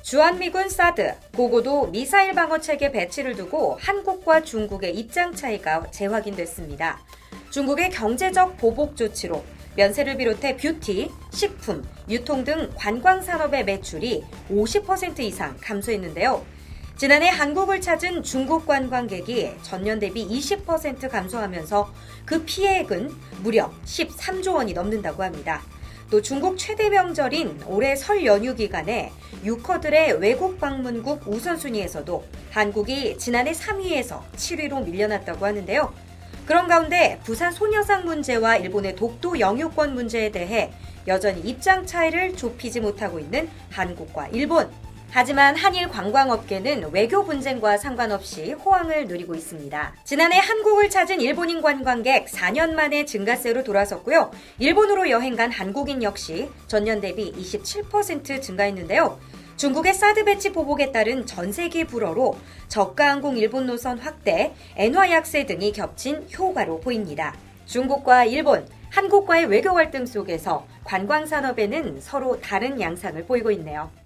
주한미군 사드, 고고도 미사일 방어 체계 배치를 두고 한국과 중국의 입장 차이가 재확인됐습니다. 중국의 경제적 보복 조치로 면세를 비롯해 뷰티, 식품, 유통 등 관광 산업의 매출이 50% 이상 감소했는데요. 지난해 한국을 찾은 중국 관광객이 전년 대비 20% 감소하면서 그 피해액은 무려 13조 원이 넘는다고 합니다. 또 중국 최대 명절인 올해 설 연휴 기간에 유커들의 외국 방문국 우선순위에서도 한국이 지난해 3위에서 7위로 밀려났다고 하는데요. 그런 가운데 부산 소녀상 문제와 일본의 독도 영유권 문제에 대해 여전히 입장 차이를 좁히지 못하고 있는 한국과 일본. 하지만 한일 관광업계는 외교 분쟁과 상관없이 호황을 누리고 있습니다. 지난해 한국을 찾은 일본인 관광객 4년 만에 증가세로 돌아섰고요. 일본으로 여행 간 한국인 역시 전년 대비 27% 증가했는데요. 중국의 사드 배치 보복에 따른 전 세계 불어로 저가 항공 일본 노선 확대, 엔화 약세 등이 겹친 효과로 보입니다. 중국과 일본, 한국과의 외교 갈등 속에서 관광 산업에는 서로 다른 양상을 보이고 있네요.